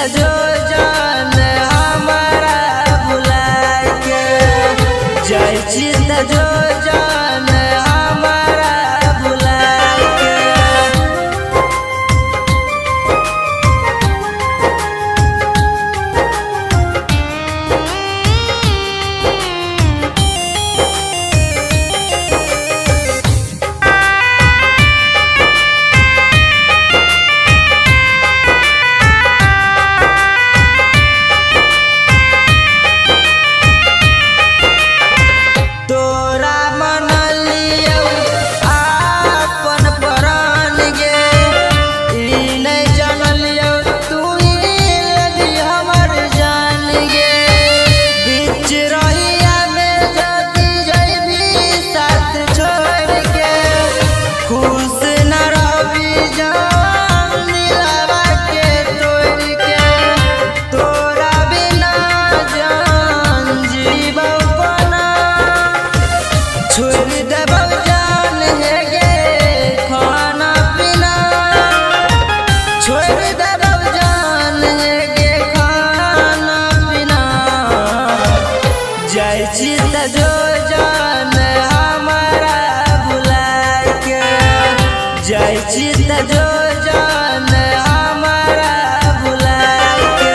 जो जान हमारा भुला के जाय छी जो जान हमारा भुला के। जाय छी जो जान हमारा भुला के जाय छी जो जान हमारा भुला के।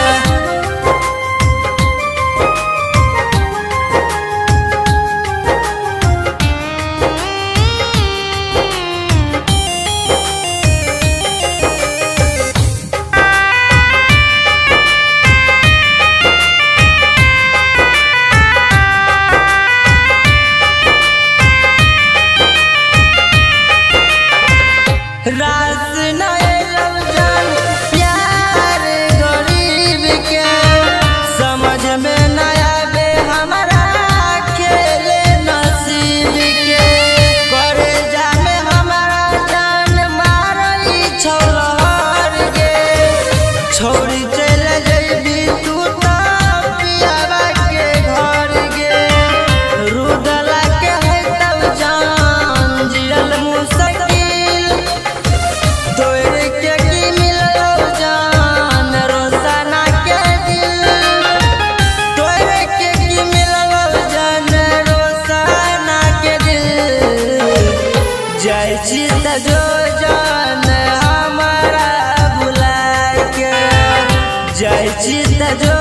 रास नयल जान प्यार गरीब के समझ में न आवे हमारा खेले नसीब के। करे जाने हमारा जान मारई छोड़ के छोड़ी चले जइबी तू तो पियावा के घर गे। रुदला के है तब जान जियल मुश्किल जाय छी जो जान हमारा भुला के जाय छी जो